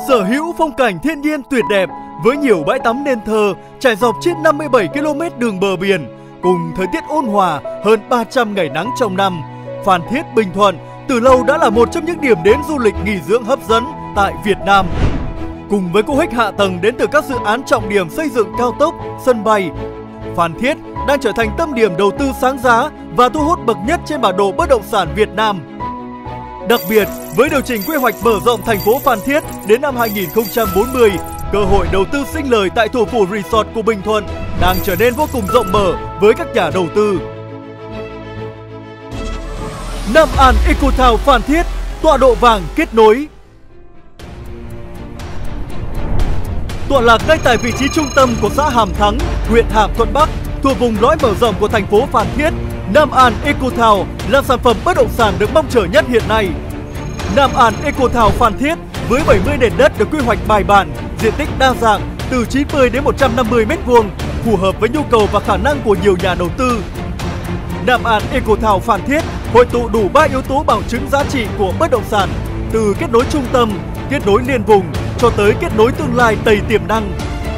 Sở hữu phong cảnh thiên nhiên tuyệt đẹp với nhiều bãi tắm nên thơ trải dọc trên 57 km đường bờ biển, cùng thời tiết ôn hòa hơn 300 ngày nắng trong năm, Phan Thiết, Bình Thuận từ lâu đã là một trong những điểm đến du lịch nghỉ dưỡng hấp dẫn tại Việt Nam. Cùng với cú hích hạ tầng đến từ các dự án trọng điểm xây dựng cao tốc, sân bay, Phan Thiết đang trở thành tâm điểm đầu tư sáng giá và thu hút bậc nhất trên bản đồ bất động sản Việt Nam. Đặc biệt, với điều chỉnh quy hoạch mở rộng thành phố Phan Thiết đến năm 2040, cơ hội đầu tư sinh lời tại thủ phủ resort của Bình Thuận đang trở nên vô cùng rộng mở với các nhà đầu tư. Nam An Ecotown Phan Thiết, tọa độ vàng kết nối. Tọa lạc ngay tại vị trí trung tâm của xã Hàm Thắng, huyện Hàm Thuận Bắc, thuộc vùng lõi mở rộng của thành phố Phan Thiết, Nam An Ecotown là sản phẩm bất động sản được mong chờ nhất hiện nay. Nam An Ecotown Phan Thiết với 70 nền đất được quy hoạch bài bản, diện tích đa dạng từ 90 đến 150 m², phù hợp với nhu cầu và khả năng của nhiều nhà đầu tư. Nam An Ecotown Phan Thiết hội tụ đủ 3 yếu tố bảo chứng giá trị của bất động sản, từ kết nối trung tâm, kết nối liên vùng cho tới kết nối tương lai đầy tiềm năng.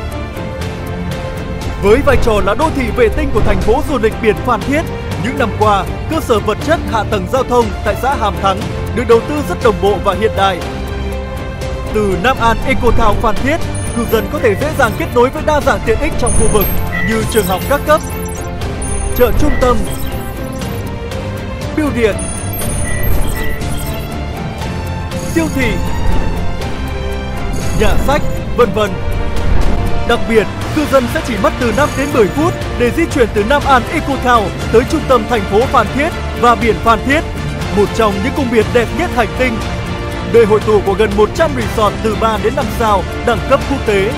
Với vai trò là đô thị vệ tinh của thành phố du lịch biển Phan Thiết, những năm qua, cơ sở vật chất hạ tầng giao thông tại xã Hàm Thắng được đầu tư rất đồng bộ và hiện đại. Từ Nam An Ecotown Phan Thiết, cư dân có thể dễ dàng kết nối với đa dạng tiện ích trong khu vực như trường học các cấp, chợ trung tâm, bưu điện, siêu thị, nhà sách, vân vân. Đặc biệt, cư dân sẽ chỉ mất từ 5 đến 10 phút để di chuyển từ Nam An Ecotown tới trung tâm thành phố Phan Thiết và biển Phan Thiết, một trong những cung biển đẹp nhất hành tinh, nơi hội tụ của gần 100 resort từ 3 đến 5 sao đẳng cấp quốc tế.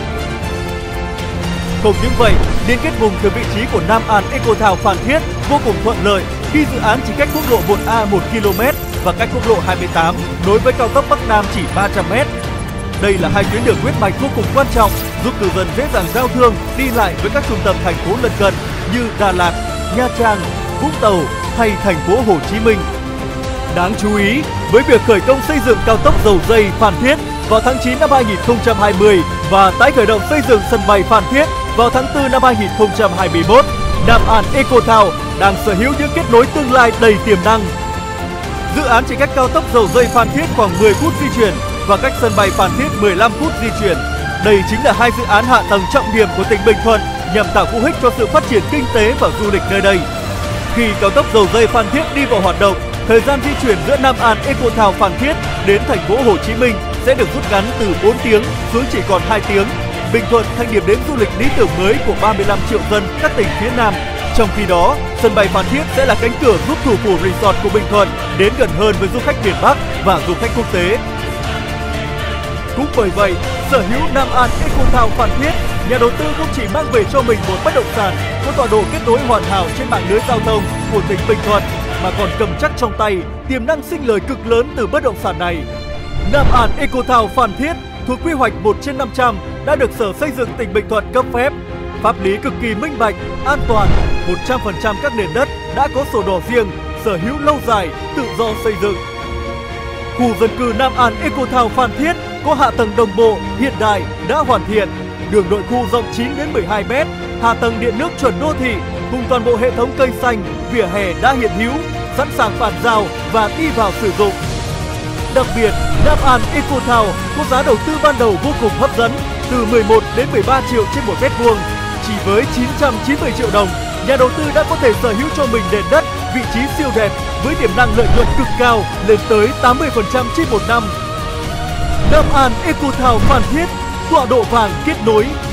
Không những vậy, liên kết vùng từ vị trí của Nam An Ecotown Phan Thiết vô cùng thuận lợi khi dự án chỉ cách quốc lộ 1A 1 km và cách quốc lộ 28 nối với cao tốc Bắc Nam chỉ 300 m. Đây là hai tuyến đường huyết mạch vô cùng quan trọng, giúp cư dân dễ dàng giao thương, đi lại với các trung tâm thành phố lân cận như Đà Lạt, Nha Trang, Vũng Tàu hay thành phố Hồ Chí Minh. Đáng chú ý, với việc khởi công xây dựng cao tốc dầu dây Phan Thiết vào tháng 9 năm 2020 và tái khởi động xây dựng sân bay Phan Thiết vào tháng 4 năm 2021, Nam An Ecotown đang sở hữu những kết nối tương lai đầy tiềm năng. Dự án chỉ cách cao tốc dầu dây Phan Thiết khoảng 10 phút di chuyển và cách sân bay Phan Thiết 15 phút di chuyển. Đây chính là hai dự án hạ tầng trọng điểm của tỉnh Bình Thuận nhằm tạo cú hích cho sự phát triển kinh tế và du lịch nơi đây. Khi cao tốc dầu dây Phan Thiết đi vào hoạt động, thời gian di chuyển giữa Nam An Ecotown Phan Thiết đến thành phố Hồ Chí Minh sẽ được rút ngắn từ 4 tiếng xuống chỉ còn 2 tiếng. Bình Thuận thành điểm đến du lịch lý tưởng mới của 35 triệu dân các tỉnh phía Nam. Trong khi đó, sân bay Phan Thiết sẽ là cánh cửa giúp thủ phủ resort của Bình Thuận đến gần hơn với du khách miền Bắc và du khách quốc tế. Cũng bởi vậy, sở hữu Nam An Ecotown Phan Thiết, nhà đầu tư không chỉ mang về cho mình một bất động sản có tọa độ kết nối hoàn hảo trên mạng lưới giao thông của tỉnh Bình Thuận, mà còn cầm chắc trong tay tiềm năng sinh lời cực lớn từ bất động sản này. Nam An Ecotown Phan Thiết thuộc quy hoạch 1/500 đã được Sở Xây dựng tỉnh Bình Thuận cấp phép. Pháp lý cực kỳ minh bạch, an toàn, 100% các nền đất đã có sổ đỏ riêng, sở hữu lâu dài, tự do xây dựng. Khu dân cư Nam An Ecotown Phan Thiết có hạ tầng đồng bộ, hiện đại, đã hoàn thiện, đường nội khu rộng 9 đến 12 m, hạ tầng điện nước chuẩn đô thị cùng toàn bộ hệ thống cây xanh, vỉa hè đã hiện hữu, sẵn sàng bàn giao và đi vào sử dụng. Đặc biệt, Nam An Ecotown có giá đầu tư ban đầu vô cùng hấp dẫn, từ 11 đến 13 triệu trên 1 m². Chỉ với 990 triệu đồng, nhà đầu tư đã có thể sở hữu cho mình nền đất, vị trí siêu đẹp với tiềm năng lợi nhuận cực cao lên tới 80% trên một năm. Nam An Ecotown Phan Thiết, tọa độ vàng kết nối.